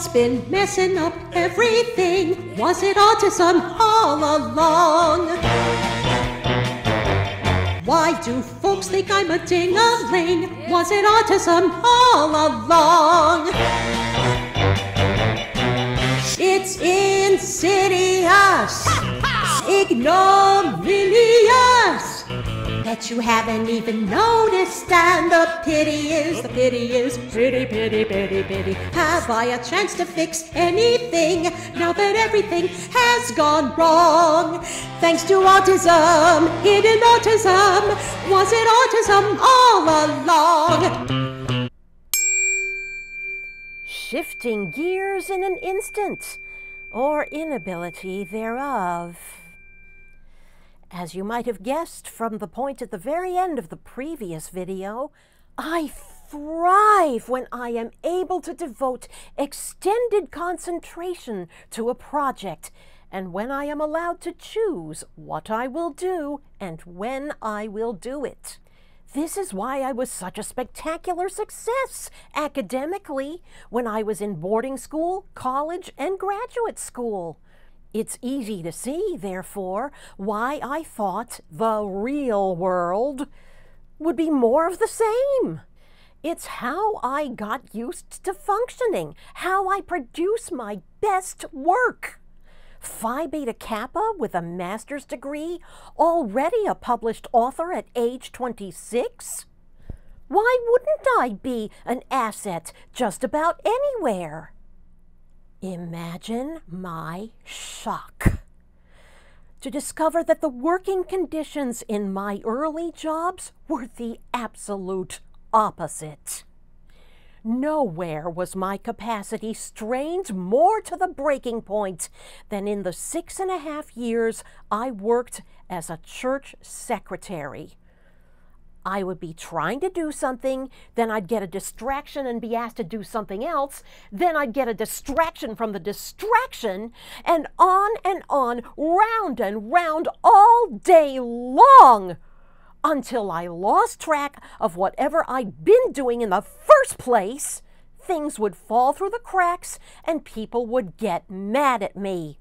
what's been messing up everything? Was it autism all along? Why do folks think I'm a ding-a-ling? Was it autism all along? It's insidious, ignominious, that you haven't even noticed, and the pity is pity. Have I a chance to fix anything now that everything has gone wrong? Thanks to autism, hidden autism, was it autism all along? Shifting gears in an instant, or inability thereof. As you might have guessed from the point at the very end of the previous video, I thrive when I am able to devote extended concentration to a project, and when I am allowed to choose what I will do and when I will do it. This is why I was such a spectacular success academically when I was in boarding school, college, and graduate school. It's easy to see, therefore, why I thought the real world would be more of the same. It's how I got used to functioning, how I produce my best work. Phi Beta Kappa with a master's degree, already a published author at age 26? Why wouldn't I be an asset just about anywhere? Imagine my shock to discover that the working conditions in my early jobs were the absolute opposite. Nowhere was my capacity strained more to the breaking point than in the 6.5 years I worked as a church secretary. I would be trying to do something, then I'd get a distraction and be asked to do something else, then I'd get a distraction from the distraction, and on, round and round all day long, until I lost track of whatever I'd been doing in the first place. Things would fall through the cracks and people would get mad at me.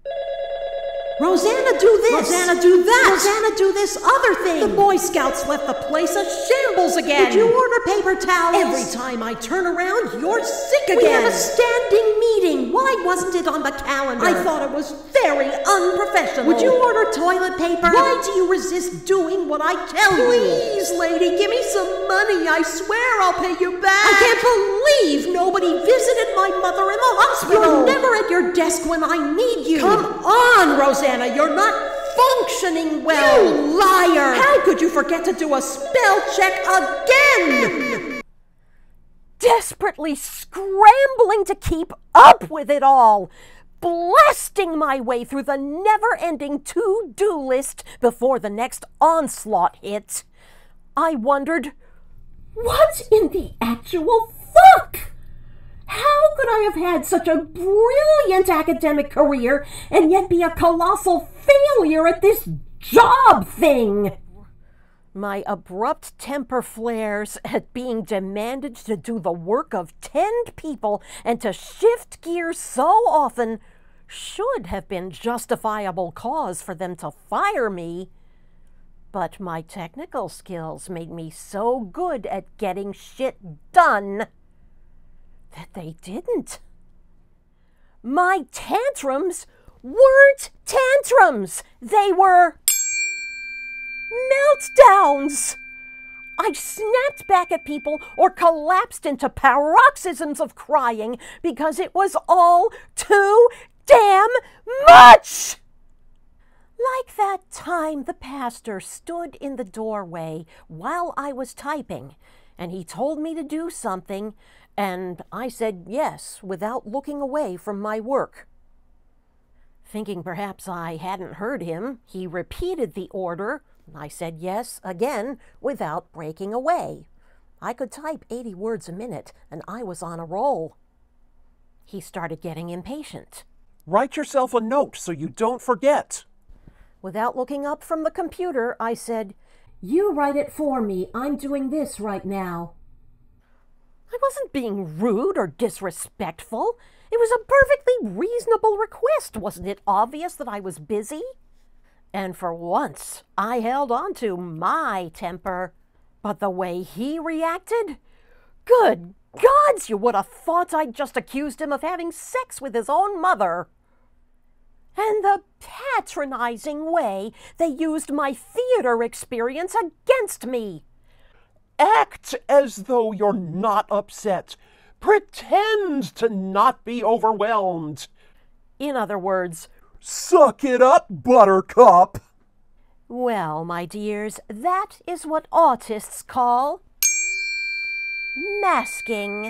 Rosanna, do this! Rosanna, do that! Rosanna, do this other thing! The Boy Scouts left the place a shambles again! Did you order paper towels? Every time I turn around, you're sick again! We have a standing meeting! Why wasn't it on the calendar? I thought it was very unprofessional! Would you order toilet paper? Why do you resist doing what I tell you? Please, lady, give me some money! I swear I'll pay you back! I can't believe nobody visited my mother in the hospital! You're never at your desk when I need you! Come on, Rosanna, you're not functioning well! You liar! How could you forget to do a spell check again? Desperately scrambling to keep up with it all, blasting my way through the never-ending to-do list before the next onslaught hit, I wondered, what in the actual fuck? How could I have had such a brilliant academic career and yet be a colossal failure at this job thing? My abrupt temper flares at being demanded to do the work of 10 people and to shift gears so often should have been justifiable cause for them to fire me. But my technical skills made me so good at getting shit done that they didn't. My tantrums weren't tantrums. They were meltdowns. I snapped back at people or collapsed into paroxysms of crying because it was all too damn much. Like that time the pastor stood in the doorway while I was typing, and he told me to do something, and I said yes without looking away from my work. Thinking perhaps I hadn't heard him, he repeated the order. I said yes again without breaking away. I could type 80 words a minute, and I was on a roll. He started getting impatient. Write yourself a note so you don't forget. Without looking up from the computer, I said, "You write it for me. I'm doing this right now." I wasn't being rude or disrespectful. It was a perfectly reasonable request. Wasn't it obvious that I was busy? And for once, I held on to my temper. But the way he reacted? Good gods, you would have thought I'd just accused him of having sex with his own mother. And the patronizing way they used my theater experience against me. Act as though you're not upset. Pretend to not be overwhelmed. In other words, suck it up, Buttercup. Well, my dears, that is what autists call masking.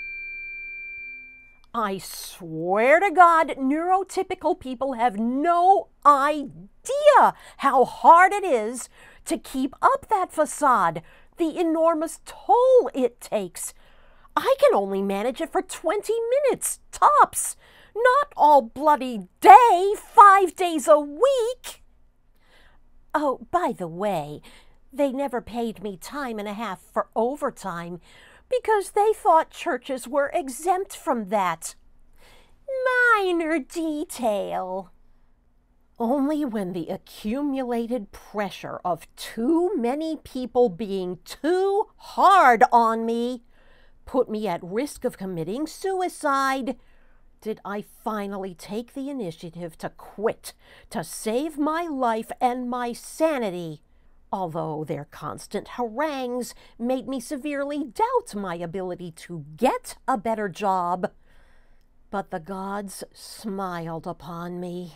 I swear to God, neurotypical people have no idea how hard it is to keep up that facade, the enormous toll it takes. I can only manage it for 20 minutes, tops. Not all bloody day, 5 days a week. Oh, by the way, they never paid me time and a half for overtime because they thought churches were exempt from that. Minor detail. Only when the accumulated pressure of too many people being too hard on me put me at risk of committing suicide did I finally take the initiative to quit, to save my life and my sanity, although their constant harangues made me severely doubt my ability to get a better job. But the gods smiled upon me.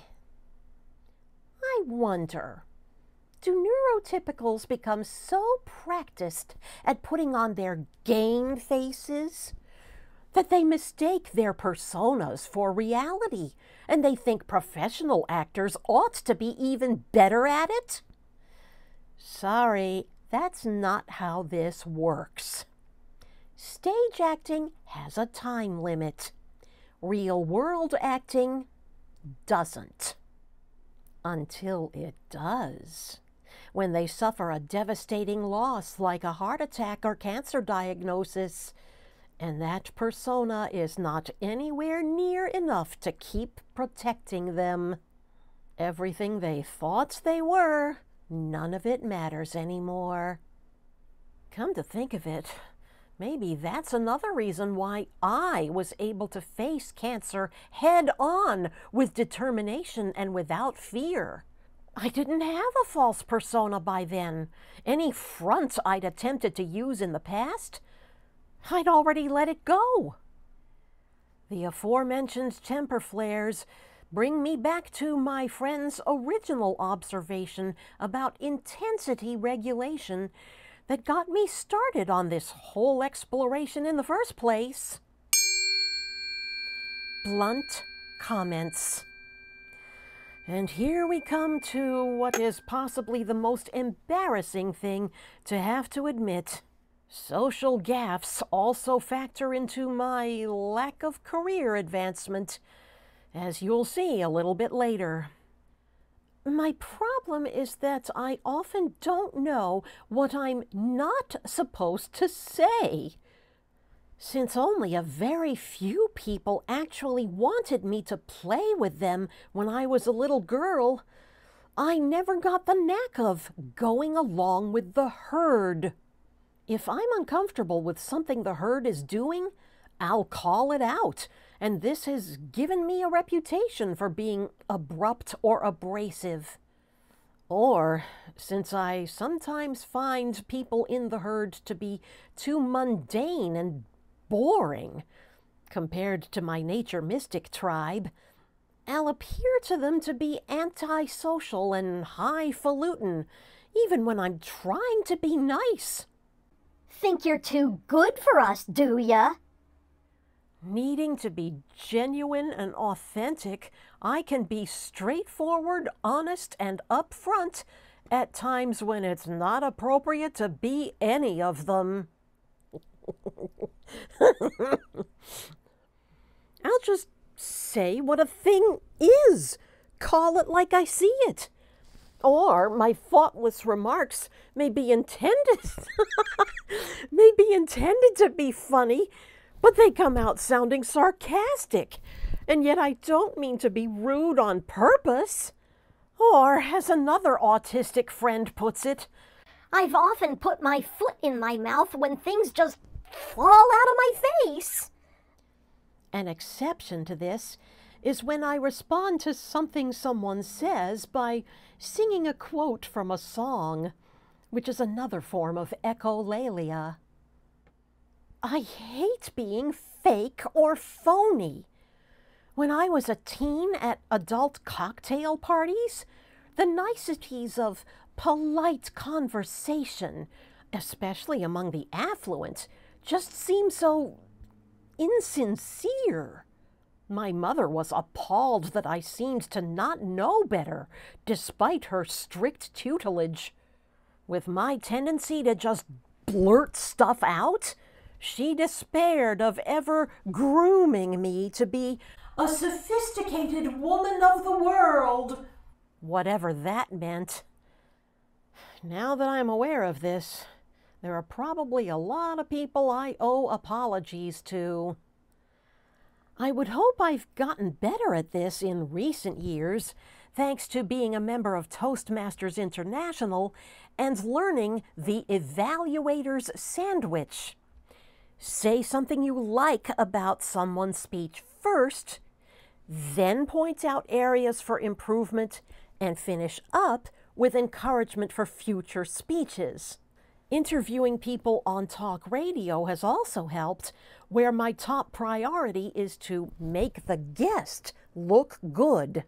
I wonder, do neurotypicals become so practiced at putting on their game faces that they mistake their personas for reality, and they think professional actors ought to be even better at it? Sorry, that's not how this works. Stage acting has a time limit. Real-world acting doesn't. Until it does. When they suffer a devastating loss like a heart attack or cancer diagnosis, and that persona is not anywhere near enough to keep protecting them. Everything they thought they were, none of it matters anymore. Come to think of it, maybe that's another reason why I was able to face cancer head-on with determination and without fear. I didn't have a false persona by then. Any front I'd attempted to use in the past, I'd already let it go. The aforementioned temper flares bring me back to my friend's original observation about intensity regulation that got me started on this whole exploration in the first place. Blunt comments. And here we come to what is possibly the most embarrassing thing to have to admit. Social gaffes also factor into my lack of career advancement, as you'll see a little bit later. My problem is that I often don't know what I'm not supposed to say. Since only a very few people actually wanted me to play with them when I was a little girl, I never got the knack of going along with the herd. If I'm uncomfortable with something the herd is doing, I'll call it out, and this has given me a reputation for being abrupt or abrasive. Or, since I sometimes find people in the herd to be too mundane and boring compared to my nature mystic tribe, I'll appear to them to be antisocial and highfalutin, even when I'm trying to be nice. Think you're too good for us, do ya? Needing to be genuine and authentic, I can be straightforward, honest, and upfront at times when it's not appropriate to be any of them. I'll just say what a thing is. Call it like I see it. Or my thoughtless remarks may be intended to be funny, but they come out sounding sarcastic, and yet I don't mean to be rude on purpose. Or, as another autistic friend puts it, I've often put my foot in my mouth when things just fall out of my face. An exception to this is when I respond to something someone says by singing a quote from a song, which is another form of echolalia. I hate being fake or phony. When I was a teen at adult cocktail parties, the niceties of polite conversation, especially among the affluent, just seemed so insincere. My mother was appalled that I seemed to not know better, despite her strict tutelage. With my tendency to just blurt stuff out, she despaired of ever grooming me to be a sophisticated woman of the world, whatever that meant. Now that I'm aware of this, there are probably a lot of people I owe apologies to. I would hope I've gotten better at this in recent years, thanks to being a member of Toastmasters International and learning the evaluator's sandwich. Say something you like about someone's speech first, then point out areas for improvement, and finish up with encouragement for future speeches. Interviewing people on talk radio has also helped, where my top priority is to make the guest look good.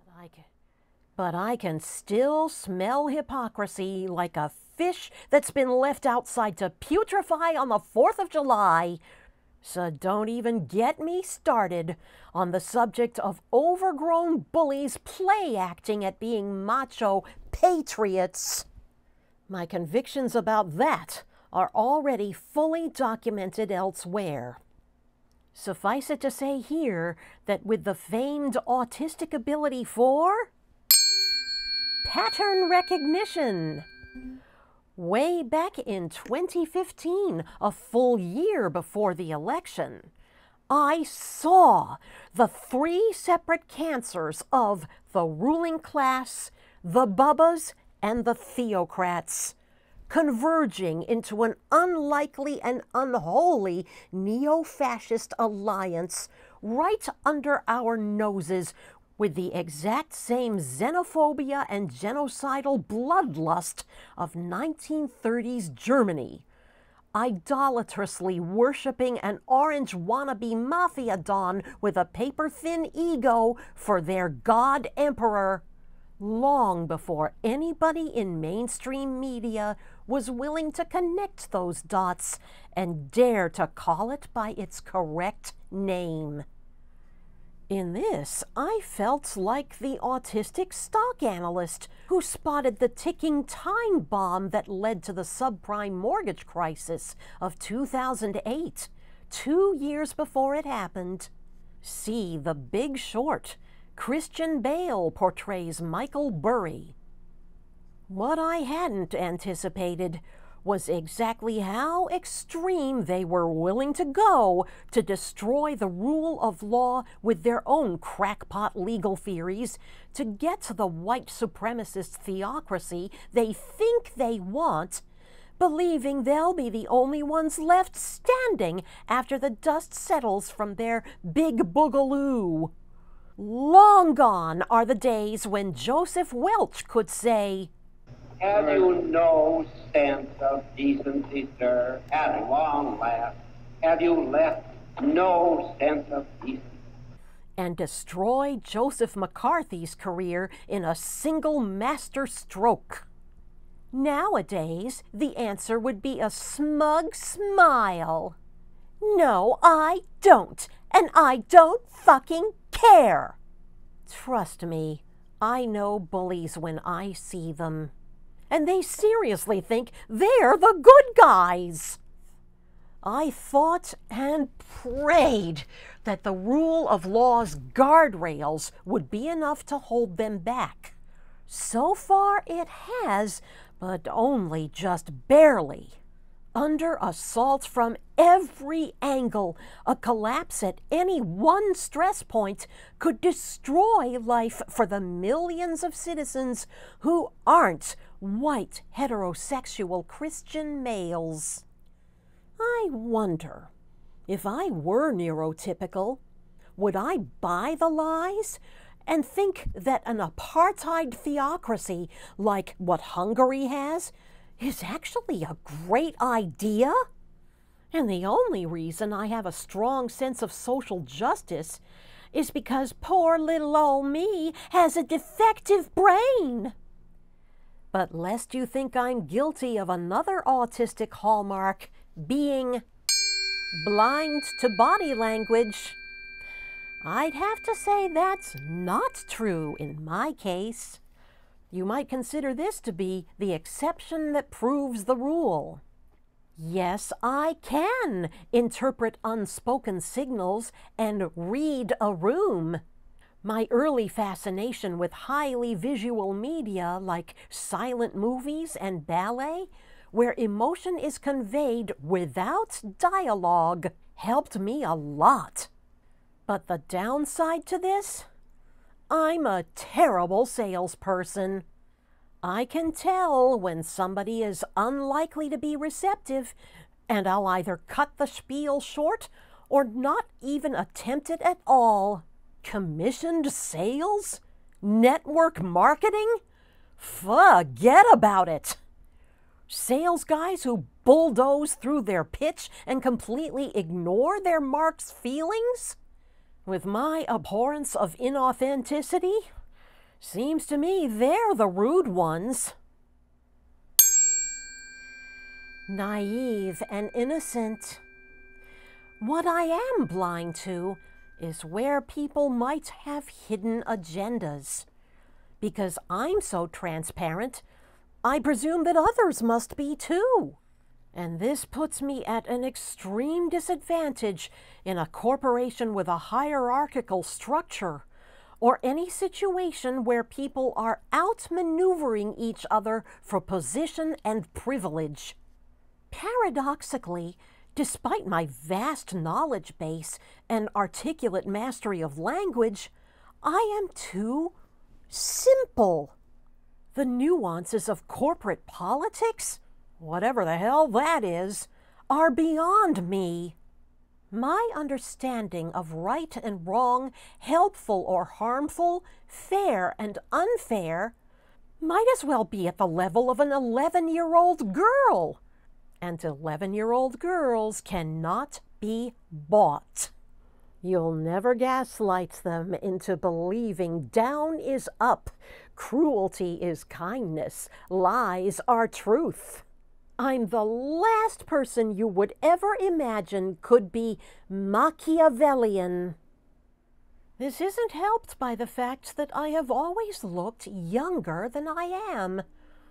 But I can still smell hypocrisy like a fish that's been left outside to putrefy on the 4th of July. So don't even get me started on the subject of overgrown bullies play acting at being macho patriots. My convictions about that are already fully documented elsewhere. Suffice it to say here that with the famed autistic ability for pattern recognition, way back in 2015, a full year before the election, I saw the 3 separate cancers of the ruling class, the Bubbas, and the theocrats, converging into an unlikely and unholy neo-fascist alliance right under our noses, with the exact same xenophobia and genocidal bloodlust of 1930s Germany, idolatrously worshipping an orange wannabe mafia don with a paper-thin ego for their god emperor, long before anybody in mainstream media was willing to connect those dots and dare to call it by its correct name. In this, I felt like the autistic stock analyst who spotted the ticking time bomb that led to the subprime mortgage crisis of 2008, 2 years before it happened. See The Big Short. Christian Bale portrays Michael Burry. What I hadn't anticipated was exactly how extreme they were willing to go to destroy the rule of law with their own crackpot legal theories to get to the white supremacist theocracy they think they want, believing they'll be the only ones left standing after the dust settles from their big boogaloo. Long gone are the days when Joseph Welch could say, "Have you no sense of decency, sir? At long last, have you left no sense of decency?" and destroy Joseph McCarthy's career in a single master stroke. Nowadays, the answer would be a smug smile. No, I don't, and I don't fucking care. Trust me, I know bullies when I see them. And they seriously think they're the good guys. I thought and prayed that the rule of law's guardrails would be enough to hold them back. So far it has, but only just barely. under assault from every angle. A collapse at any one stress point could destroy life for the millions of citizens who aren't white, heterosexual Christian males. I wonder, if I were neurotypical, would I buy the lies and think that an apartheid theocracy like what Hungary has is actually a great idea? And the only reason I have a strong sense of social justice is because poor little old me has a defective brain. But lest you think I'm guilty of another autistic hallmark, being blind to body language, I'd have to say that's not true in my case. You might consider this to be the exception that proves the rule. Yes, I can interpret unspoken signals and read a room. My early fascination with highly visual media like silent movies and ballet, where emotion is conveyed without dialogue, helped me a lot. But the downside to this? I'm a terrible salesperson. I can tell when somebody is unlikely to be receptive, and I'll either cut the spiel short or not even attempt it at all. Commissioned sales? Network marketing? Forget about it. Sales guys who bulldoze through their pitch and completely ignore their mark's feelings? With my abhorrence of inauthenticity, seems to me they're the rude ones. Naive and innocent. What I am blind to is where people might have hidden agendas. Because I'm so transparent, I presume that others must be too. And this puts me at an extreme disadvantage in a corporation with a hierarchical structure, or any situation where people are outmaneuvering each other for position and privilege. Paradoxically, despite my vast knowledge base and articulate mastery of language, I am too simple. The nuances of corporate politics, whatever the hell that is, are beyond me. My understanding of right and wrong, helpful or harmful, fair and unfair, might as well be at the level of an 11-year-old girl. And 11-year-old girls cannot be bought. You'll never gaslight them into believing down is up, cruelty is kindness, lies are truth. I'm the last person you would ever imagine could be Machiavellian. This isn't helped by the fact that I have always looked younger than I am.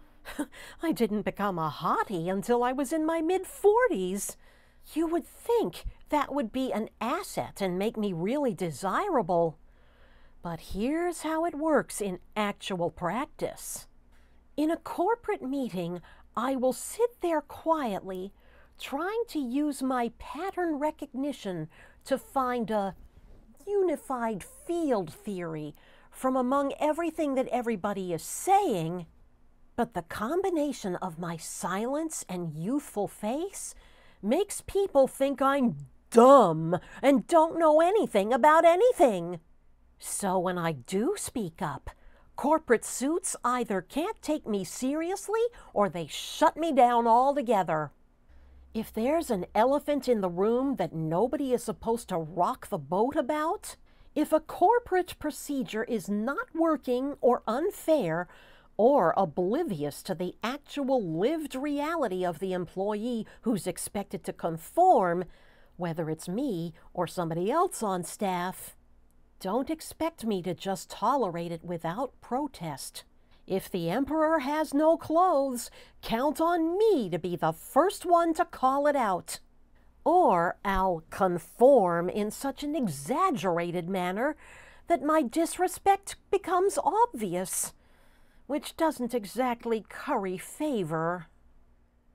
I didn't become a hottie until I was in my mid-40s. You would think that would be an asset and make me really desirable. But here's how it works in actual practice. In a corporate meeting, I will sit there quietly, trying to use my pattern recognition to find a unified field theory from among everything that everybody is saying. But the combination of my silence and youthful face makes people think I'm dumb and don't know anything about anything. So when I do speak up, corporate suits either can't take me seriously or they shut me down altogether. If there's an elephant in the room that nobody is supposed to rock the boat about, if a corporate procedure is not working or unfair or oblivious to the actual lived reality of the employee who's expected to conform, whether it's me or somebody else on staff, don't expect me to just tolerate it without protest. If the emperor has no clothes, count on me to be the first one to call it out. Or I'll conform in such an exaggerated manner that my disrespect becomes obvious, which doesn't exactly curry favor.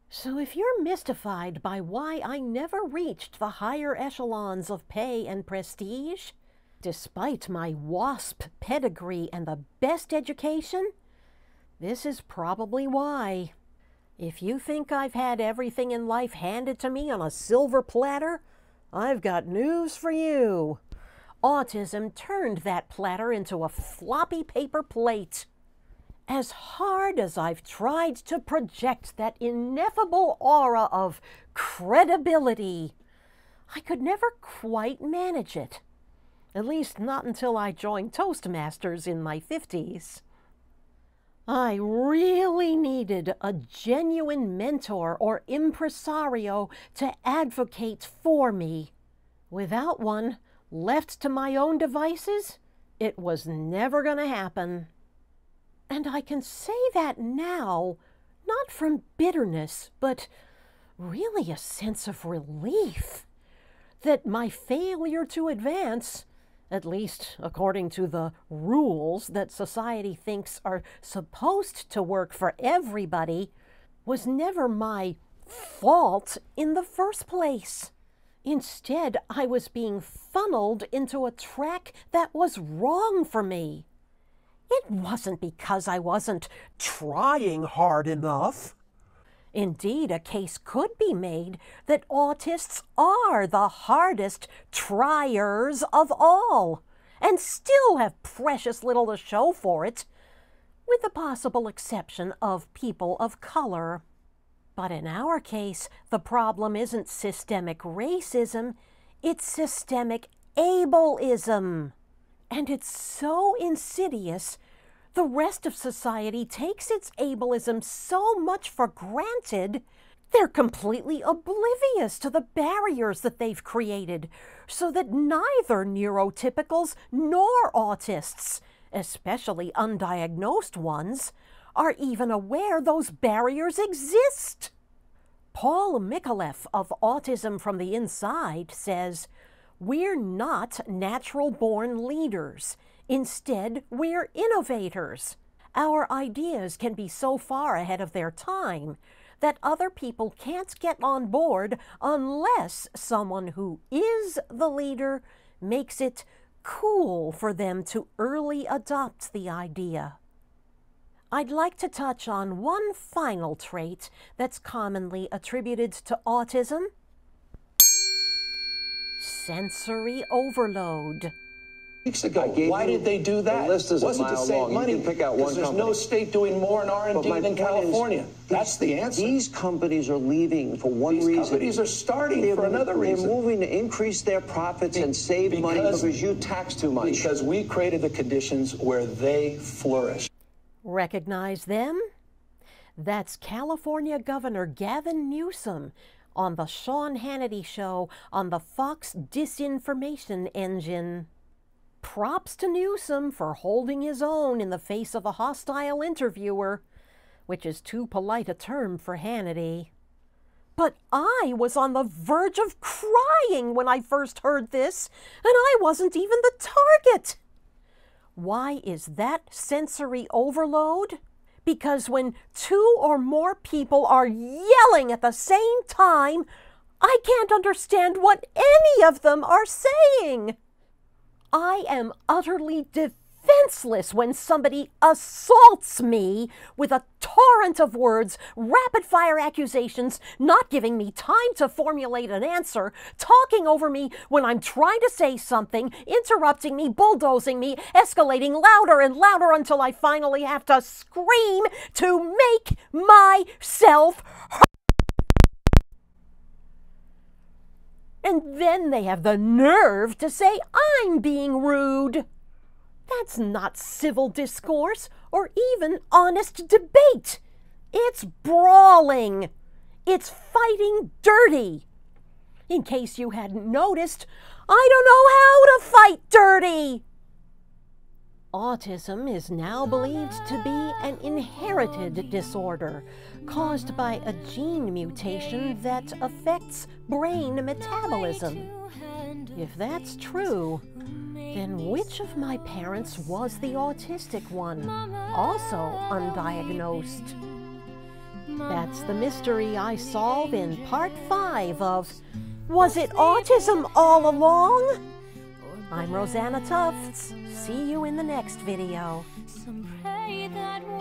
So if you're mystified by why I never reached the higher echelons of pay and prestige, despite my WASP pedigree and the best education, this is probably why. If you think I've had everything in life handed to me on a silver platter, I've got news for you. Autism turned that platter into a floppy paper plate. As hard as I've tried to project that ineffable aura of credibility, I could never quite manage it. At least not until I joined Toastmasters in my 50s. I really needed a genuine mentor or impresario to advocate for me. Without one, left to my own devices, it was never going to happen. And I can say that now, not from bitterness, but really a sense of relief that my failure to advance, at least according to the rules that society thinks are supposed to work for everybody, was never my fault in the first place. Instead, I was being funneled into a track that was wrong for me. It wasn't because I wasn't Trying hard enough. Indeed, a case could be made that autists are the hardest triers of all, and still have precious little to show for it, with the possible exception of people of color. But in our case, the problem isn't systemic racism, it's systemic ableism. And it's so insidious, the rest of society takes its ableism so much for granted, they're completely oblivious to the barriers that they've created, so that neither neurotypicals nor autists, especially undiagnosed ones, are even aware those barriers exist. Paul Mikolev of Autism from the Inside says, "We're not natural-born leaders. Instead, we're innovators. Our ideas can be so far ahead of their time that other people can't get on board unless someone who is the leader makes it cool for them to early adopt the idea." I'd like to touch on one final trait that's commonly attributed to autism: sensory overload. Weeks ago. Why did they do that? The list is wasn't a mile to save long. money. You can pick out one there's company. no state doing more in R&D than California. That's the answer. These companies are leaving for one reason. These companies are starting for another reason. They're moving to increase their profits and save money because you tax too much. Because we created the conditions where they flourish. Recognize them? That's California Governor Gavin Newsom on the Sean Hannity Show on the Fox Disinformation Engine. Props to Newsom for holding his own in the face of a hostile interviewer, which is too polite a term for Hannity. But I was on the verge of crying when I first heard this, and I wasn't even the target. Why is that sensory overload? Because when two or more people are yelling at the same time, I can't understand what any of them are saying. I am utterly defenseless when somebody assaults me with a torrent of words, rapid-fire accusations, not giving me time to formulate an answer, talking over me when I'm trying to say something, interrupting me, bulldozing me, escalating louder and louder until I finally have to scream to make myself heard. And then they have the nerve to say I'm being rude. That's not civil discourse or even honest debate. It's brawling. It's fighting dirty. In case you hadn't noticed, I don't know how to fight dirty. Autism is now believed to be an inherited disorder caused by a gene mutation that affects brain metabolism. If that's true, then which of my parents was the autistic one, also undiagnosed? That's the mystery I solve in part 5 of Was It Autism All Along? I'm Rosanna Tufts. See you in the next video. Some pray that